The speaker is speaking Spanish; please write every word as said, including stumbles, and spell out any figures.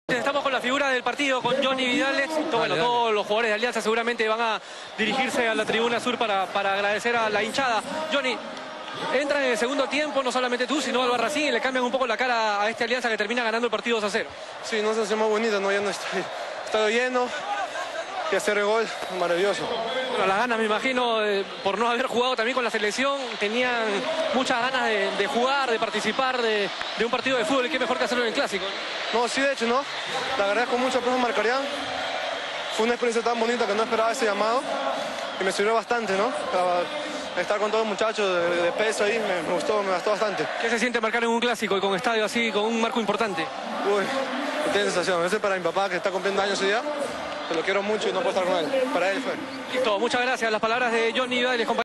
Estamos con la figura del partido, con Johnny Vidales. Bueno, dale, dale. Todos los jugadores de Alianza seguramente van a dirigirse a la tribuna sur para, para agradecer a la hinchada. Johnny, entran en el segundo tiempo, no solamente tú, sino Albarracín, y le cambian un poco la cara a esta Alianza que termina ganando el partido dos a cero. Sí, no se hace más bonito, no, ya no estoy, estoy lleno. Y hacer el gol, maravilloso. Bueno, las ganas, me imagino, eh, por no haber jugado también con la selección, tenían muchas ganas de, de jugar, de participar de, de un partido de fútbol, y qué mejor que hacerlo en el Clásico. No, sí, de hecho, ¿no? La agradezco mucho al profe Marcarián. Fue una experiencia tan bonita que no esperaba ese llamado y me sirvió bastante, ¿no? Estar con todos los muchachos de, de peso ahí me, me gustó, me gustó bastante. ¿Qué se siente marcar en un Clásico y con estadio así, con un marco importante? Uy, no tiene sensación. Ese es para mi papá que está cumpliendo años ese día. Que lo quiero mucho y no puedo estar con él. Para él fue. Listo, muchas gracias. Las palabras de Johnny Vidales, compañero.